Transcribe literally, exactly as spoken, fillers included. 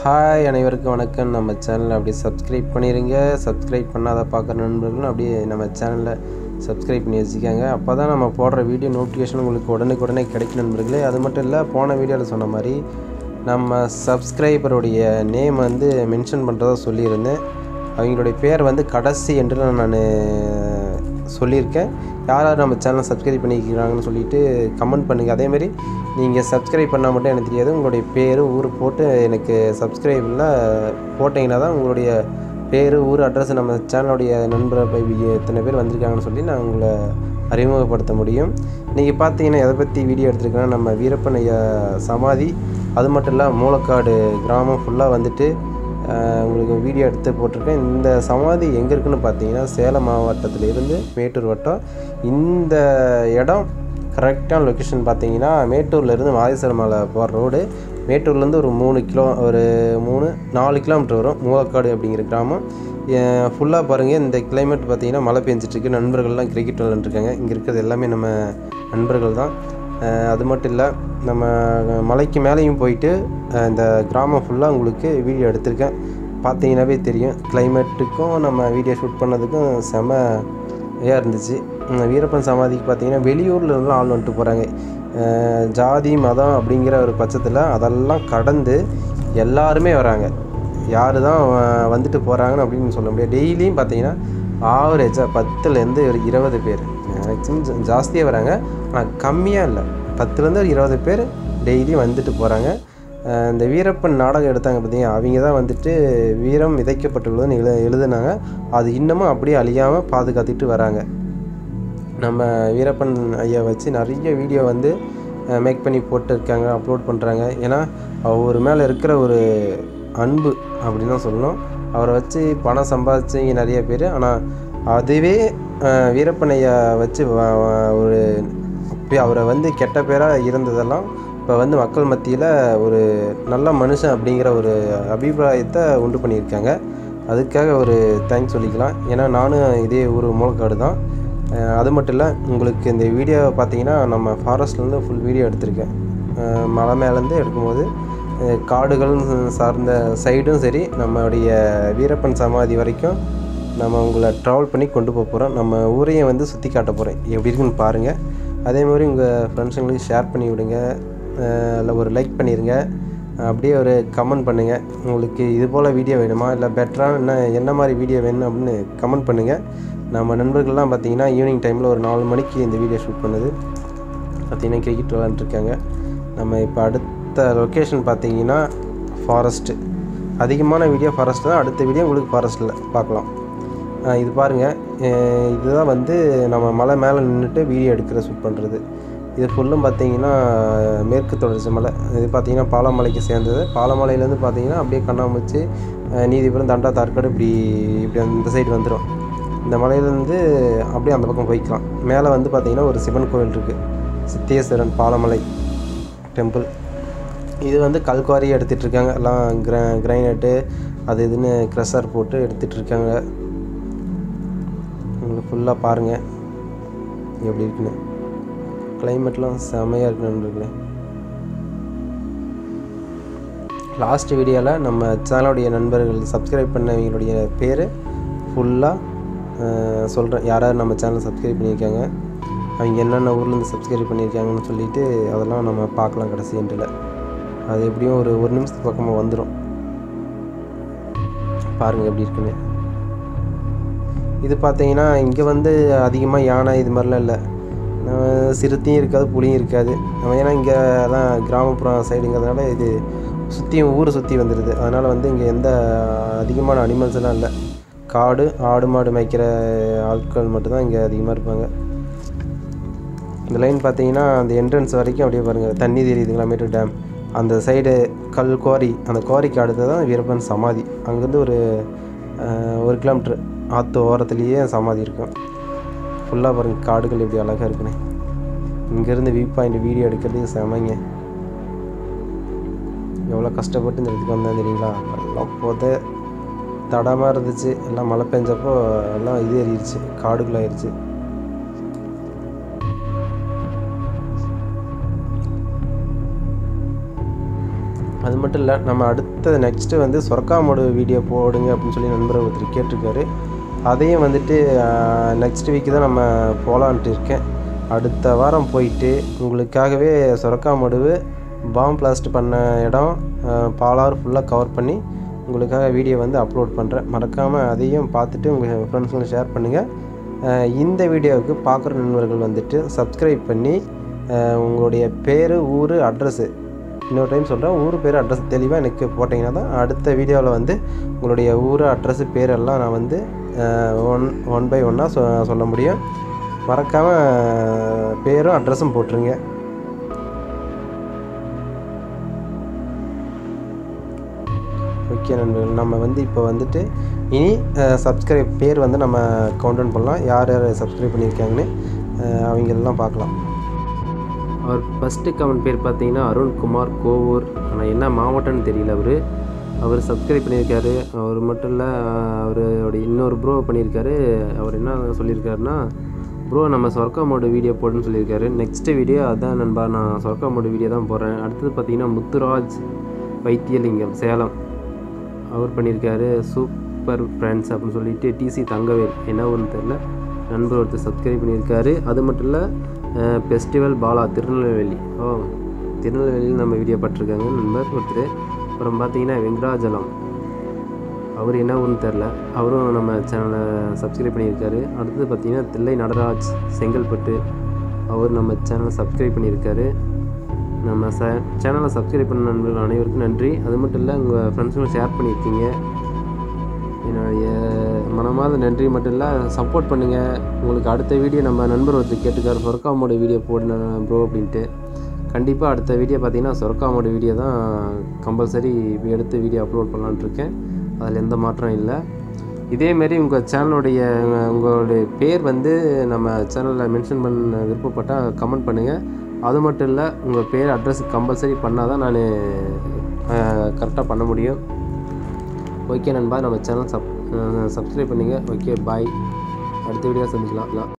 Hi அனைவருக்கும் வணக்கம். நம்ம சேனலை அப்படியே சப்ஸ்கிரைப் பண்ணிடுங்க. சப்ஸ்கிரைப் பண்ணாத பார்க்குற நண்பர்களும் அப்படியே நம்ம சேனலை சப்ஸ்கிரைப் பண்ணி வச்சுக்காங்க. அப்போ தான் நம்ம போடுற வீடியோ நோட்டிஃபிகேஷன் உங்களுக்கு உடனுக்குடனே கிடைக்கும் நண்பர்களே. அது மட்டும் இல்லை, போன வீடியோவில் சொன்ன மாதிரி நம்ம சப்ஸ்கிரைபருடைய நேம் வந்து மென்ஷன் பண்ணுறதா சொல்லியிருந்தேன். அவங்களுடைய பேர் வந்து கடைசி என்று நான் சொல்லியிருக்கேன். யார் யார் நம்ம சேனலை சப்ஸ்கிரைப் பண்ணிக்கிறாங்கன்னு சொல்லிவிட்டு கமெண்ட் பண்ணுங்கள். அதேமாதிரி நீங்கள் சப்ஸ்கிரைப் பண்ணால் மட்டும் எனக்கு தெரியாது, உங்களுடைய பேர் ஊர் போட்டு எனக்கு சப்ஸ்கிரைபில் போட்டிங்கன்னா தான் உங்களுடைய பேர் ஊர் அட்ரஸ் நம்ம சேனலுடைய நண்பர் எத்தனை பேர் வந்திருக்காங்கன்னு சொல்லி நான் உங்களை அறிமுகப்படுத்த முடியும். நீங்கள் பார்த்தீங்கன்னா எதை பற்றி வீடியோ எடுத்துருக்கேன்னா, நம்ம வீரப்பன் ஐயா சமாதி, அது மட்டும் இல்லை மூலக்காடு கிராமம் ஃபுல்லாக வந்துட்டு உங்களுக்கு வீடியோ எடுத்து போட்டிருக்கேன். இந்த சமாதி எங்கே இருக்குதுன்னு பார்த்தீங்கன்னா, சேலம் மாவட்டத்தில் இருந்து மேட்டூர் வட்டம். இந்த இடம் கரெக்டான லொக்கேஷன் பார்த்தீங்கன்னா, மேட்டூர்லேருந்து மாதேஸ்வரம் மலை போகிற ரோடு. மேட்டூர்லேருந்து ஒரு மூணு கிலோ ஒரு மூணு நாலு கிலோமீட்டர் வரும் மூலக்காடு அப்படிங்கிற கிராமம். ஃபுல்லாக பாருங்கள், இந்த கிளைமேட் பார்த்தீங்கன்னா மழை பெஞ்சிட்ருக்கு. நண்பர்கள்லாம் கிரிக்கெட் விளாண்டுருக்காங்க. இங்கே இருக்கிறது எல்லாமே நம்ம நண்பர்கள் தான். அது மட்டும் இல்லை, நம்ம மலைக்கு மேலேயும் போயிட்டு இந்த கிராமம் ஃபுல்லாக உங்களுக்கு வீடியோ எடுத்திருக்கேன். பார்த்தீங்கன்னாவே தெரியும். கிளைமேட்டுக்கும் நம்ம வீடியோ ஷூட் பண்ணதுக்கும் செமையாக இருந்துச்சு. வீரப்பன் சமாதிக்கு பார்த்தீங்கன்னா வெளியூரில் இருந்தாலும் ஆள் வந்துட்டு போகிறாங்க. ஜாதி மதம் அப்படிங்கிற ஒரு பட்சத்தில் அதெல்லாம் கடந்து எல்லாருமே வராங்க. யார் தான் வந்துட்டு போகிறாங்கன்னு அப்படின்னு சொல்ல முடியாது. டெய்லியும் பார்த்தீங்கன்னா ஆவரேஜாக பத்துலேருந்து ஒரு இருபது பேர், மேக்ஸிமம் ஜாஸ்தியாக வராங்க. ஆனால் கம்மியாக இல்லை, பத்துலேருந்து ஒரு இருபது பேர் டெய்லியும் வந்துட்டு போகிறாங்க. இந்த வீரப்பன் நாடகம் எடுத்தாங்க பார்த்தீங்க, அவங்க தான் வந்துட்டு வீரம் விதைக்கப்பட்டுள்ளதுன்னு எழு எழுதுனாங்க அது இன்னமும் அப்படியே அழியாமல் பாதுகாத்துட்டு வராங்க. நம்ம வீரப்பன் ஐயா வச்சு நிறைய வீடியோ வந்து மேக் பண்ணி போட்டுருக்காங்க, அப்லோட் பண்ணுறாங்க. ஏன்னா அவர் மேலே இருக்கிற ஒரு அன்பு அப்படின்னு தான் சொல்லணும். அவரை வச்சு பணம் சம்பாதிச்சிங்க நிறைய பேர். ஆனால் அதுவே வீரப்பன் ஐயா வச்சு ஒரு அவரை வந்து கெட்ட பேராக இருந்ததெல்லாம் இப்போ வந்து மக்கள் மத்தியில் ஒரு நல்ல மனுஷன் அப்படிங்கிற ஒரு அபிப்பிராயத்தை உண்டு பண்ணியிருக்காங்க. அதுக்காக ஒரு தேங்க்ஸ் சொல்லிக்கலாம். ஏன்னா நானும் இதே ஒரு மூலக்காடு தான். அது மட்டும் இல்லை, உங்களுக்கு இந்த வீடியோ பார்த்தீங்கன்னா நம்ம ஃபாரஸ்ட்லேருந்து ஃபுல் வீடியோ எடுத்திருக்கேன். மலை மேலேருந்து எடுக்கும்போது காடுகள் சார்ந்த சைடும் சரி, நம்மளுடைய வீரப்பன் சமாதி வரைக்கும் நம்ம உங்களை ட்ராவல் பண்ணி கொண்டு போக போகிறோம். நம்ம ஊரையும் வந்து சுற்றி காட்ட போகிறேன். எப்படி இருக்குன்னு பாருங்கள். அதே மாதிரி உங்கள் ஃப்ரெண்ட்ஸுங்களுக்கு ஷேர் பண்ணி விடுங்க, இல்லை ஒரு லைக் பண்ணிடுங்க, அப்படியே ஒரு கமெண்ட் பண்ணுங்கள். உங்களுக்கு இது போல் வீடியோ வேணுமா, இல்லை பெட்டராக என்ன என்ன மாதிரி வீடியோ வேணும் அப்படின்னு கமெண்ட் பண்ணுங்கள். நம்ம நண்பர்கள்லாம் பார்த்திங்கன்னா ஈவினிங் டைமில் ஒரு நாலு மணிக்கு இந்த வீடியோ ஷூட் பண்ணுது. பார்த்திங்கன்னா கிரிக்கெட் விளாண்டுருக்காங்க. நம்ம இப்போ அடுத்த லொக்கேஷன் பார்த்திங்கன்னா ஃபாரஸ்ட்டு. அதிகமான வீடியோ ஃபாரஸ்ட் தான். அடுத்த வீடியோ உங்களுக்கு ஃபாரஸ்ட்டில் பார்க்கலாம். இது பாருங்கள், இதுதான் வந்து நம்ம மலை மேலே நின்றுட்டு வீடியோ எடுக்கிற ஷூட் பண்ணுறது. இது ஃபுல்லும் பார்த்திங்கன்னா மேற்கு தொடர்ச்சி மலை. இது பார்த்திங்கன்னா பாலமலைக்கு சேர்ந்தது. பாலமலையிலேருந்து பார்த்திங்கன்னா அப்படியே கண்ணாமூச்சி, நீதிபுரம், தண்டா, தார்காடு, இப்படி இப்படி அந்த சைடு வந்துடும். இந்த மலையிலேருந்து அப்படியே அந்த பக்கம் போய்க்கலாம். மேலே வந்து பார்த்திங்கன்னா ஒரு சிவன் கோவில் இருக்குது, சித்தேஸ்வரன் பாலமலை டெம்பிள். இது வந்து கல்குவாரி எடுத்துகிட்ருக்காங்க. எல்லாம் கிர கிரைனட்டு அது இதுன்னு க்ரெஷர் போட்டு எடுத்துகிட்ருக்காங்க. உங்களுக்கு ஃபுல்லாக பாருங்கள் எப்படி இருக்குன்னு. கிளைமேட்லாம் செமையாக இருக்குது நண்பர்களே. லாஸ்ட் வீடியோவில் நம்ம சேனலுடைய நண்பர்கள் சப்ஸ்கிரைப் பண்ணவங்களுடைய பேர் ஃபுல்லாக சொல்கிறேன். யாராவது நம்ம சேனலை சப்ஸ்கிரைப் பண்ணியிருக்காங்க, அவங்க என்னென்ன ஊர்லேருந்து சப்ஸ்கிரைப் பண்ணியிருக்காங்கன்னு சொல்லிவிட்டு அதெல்லாம் நம்ம பார்க்கலாம் கடைசி எண்டில். அது எப்படியும் ஒரு ஒரு நிமிஷத்துக்கு பக்கமாக வந்துடும். பாருங்கள் எப்படி இருக்குன்னு. இது பார்த்தீங்கன்னா இங்கே வந்து அதிகமாக யானை இது மாதிரிலாம் இல்லை. சிறுத்தையும் இருக்காது, புளியும் இருக்காது. நம்ம ஏன்னா இங்கே தான் கிராமப்புறம் சைடுங்கிறதுனால இது சுற்றியும் ஊரை சுற்றி வந்துடுது. அதனால் வந்து இங்கே எந்த அதிகமான அனிமல்ஸ் எல்லாம் இல்லை. காடு, ஆடு மாடு மேய்க்கிற ஆட்கள் மட்டும்தான் இங்கே அதிகமாக இருப்பாங்க. இந்த லைன் பார்த்தீங்கன்னா அந்த என்ட்ரன்ஸ் வரைக்கும் அப்படியே பாருங்கள் தண்ணி தெரியுதுங்களா, மேட்டூர் டேம். அந்த சைடு கல் குவாரி, அந்த குவாரிக்கு அடுத்து தான் வீரப்பன் சமாதி. அங்கேருந்து ஒரு ஒரு கிலோமீட்ரு ஆற்று ஓரத்துலேயே சமாதி இருக்கும். ஃபுல்லாக பாருங்கள் காடுகள் எப்படி அழகாக இருக்குன்னு. இங்கேருந்து வியூ பாயிண்ட் வீடியோ எடுக்கிறதுக்கு செமைங்க. எவ்வளோ கஷ்டப்பட்டு இந்த இடத்துக்கு வந்தேன் தெரியுங்களா. எல்லாம் போத தடமாக இருந்துச்சு. எல்லாம் மழை பெஞ்சப்போ எல்லாம் இது ஏறிடுச்சு, காடுகளாகிடுச்சு. அது மட்டும் இல்லை, நம்ம அடுத்த அடுத்தது நெக்ஸ்ட்டு வந்து சொர்க்கா மோடு வீடியோ போடுங்க அப்படின்னு சொல்லி நண்பர் ஒருத்தர் கேட்டிருக்காரு. அதையும் வந்துட்டு நெக்ஸ்ட் வீக்கு தான் நம்ம போகலான்ட்டு இருக்கேன். அடுத்த வாரம் போயிட்டு உங்களுக்காகவே சொர்க்கா மடுவு பாம் பிளாஸ்ட் பண்ண இடம் பாலாறு ஃபுல்லாக கவர் பண்ணி உங்களுக்காக வீடியோ வந்து அப்லோட் பண்ணுறேன். மறக்காமல் அதையும் பார்த்துட்டு உங்கள் ஃப்ரெண்ட்ஸுங்களுக்கு ஷேர் பண்ணுங்கள். இந்த வீடியோவுக்கு பார்க்குற நண்பர்கள் வந்துட்டு சப்ஸ்கிரைப் பண்ணி உங்களுடைய பேர், ஊர், அட்ரஸ்ஸு, இன்னொரு டைம் சொல்கிறேன், ஊர் பேர் அட்ரஸ் தெளிவாக எனக்கு போட்டிங்கன்னா தான் அடுத்த வீடியோவில் வந்து உங்களுடைய ஊர், அட்ரஸ்ஸு, பேரெல்லாம் நான் வந்து ஒன் ஒன் பை ஒன்னாக சொ சொல்ல முடியும். மறக்காமல் பேரும் அட்ரஸும் போட்டுருங்க. ஓகே நண்பர்கள், நம்ம வந்து இப்போ வந்துட்டு இனி சப்ஸ்கிரைப் பேர் வந்து நம்ம கவுண்ட் டவுன் பண்ணலாம். யார் யார் சப்ஸ்கிரைப் பண்ணியிருக்காங்கன்னு அவங்களெல்லாம் பார்க்கலாம். அவர் ஃபஸ்ட்டு கமெண்ட் பேர் பார்த்தீங்கன்னா அருண்குமார் கோவூர். ஆனால் என்ன மாவட்டம்னு தெரியல. அவர் அவர் சப்ஸ்கிரைப் பண்ணியிருக்காரு. அவர் மட்டும் இல்லை, அவருடைய இன்னொரு ப்ரோ பண்ணியிருக்காரு. அவர் என்ன சொல்லியிருக்காருன்னா, ப்ரோ நம்ம சொர்க்கா மோடு வீடியோ போடுன்னு சொல்லியிருக்காரு. நெக்ஸ்ட்டு வீடியோ அதான் நண்பா, நான் சொர்க்கா மோடு வீடியோ தான் போடுறேன். அடுத்தது பார்த்திங்கன்னா முத்துராஜ் வைத்தியலிங்கம் சேலம், அவர் பண்ணியிருக்காரு. சூப்பர் ஃப்ரெண்ட்ஸ் அப்படின்னு சொல்லிட்டு டிசி தங்கவேல், என்ன ஒன்று தெரில, நண்பர் ஒருத்தர் சப்ஸ்கிரைப் பண்ணியிருக்காரு. அது மட்டும் இல்லை, ஃபெஸ்டிவல் பாலா திருநெல்வேலி, ஓ திருநெல்வேலியில் நம்ம வீடியோ பட்டிருக்காங்க நண்பர் ஒருத்தர். அப்புறம் பார்த்தீங்கன்னா வெங்கடாஜலம், அவர் என்ன ஒன்று தெரில, அவரும் நம்ம சேனலை சப்ஸ்கிரைப் பண்ணியிருக்காரு. அடுத்தது பார்த்திங்கன்னா தில்லை நடராஜ் செங்கல்பட்டு, அவர் நம்ம சேனலை சப்ஸ்கிரைப் பண்ணியிருக்காரு. நம்ம ச சேனலை சப்ஸ்கிரைப் பண்ண நண்பர்கள் அனைவருக்கும் நன்றி. அது மட்டும் இல்லை, உங்கள் ஃப்ரெண்ட்ஸுங்களும் ஷேர் பண்ணியிருக்கீங்க. என்னுடைய மனமார்ந்த நன்றி மட்டும் இல்லை, சப்போர்ட் பண்ணுங்கள். உங்களுக்கு அடுத்த வீடியோ நம்ம நண்பர் ஒருத்தர் கேட்டுக்கார், சொர்க்கா மோடு வீடியோ போடணும் ப்ரோ அப்படின்ட்டு. கண்டிப்பாக அடுத்த வீடியோ பார்த்திங்கன்னா சொர்க்கா மோடு வீடியோ தான் கம்பல்சரி எடுத்து வீடியோ அப்லோட் பண்ணலான்ட்டு இருக்கேன். அதில் எந்த மாற்றம் இல்லை. இதேமாரி உங்கள் சேனலுடைய உங்களுடைய பேர் வந்து நம்ம சேனலில் மென்ஷன் பண்ண விருப்பப்பட்டால் கமெண்ட் பண்ணுங்கள். அது மட்டும் இல்லை, உங்கள் பேர் அட்ரஸ் கம்பல்சரி பண்ணால் தான் நான் கரெக்டாக பண்ண முடியும். ஓகே நண்பா, நம்ம சேனல் சப் சப்ஸ்கிரைப் பண்ணுங்கள். ஓகே பாய், அடுத்த வீடியோ சந்திக்கலாம்.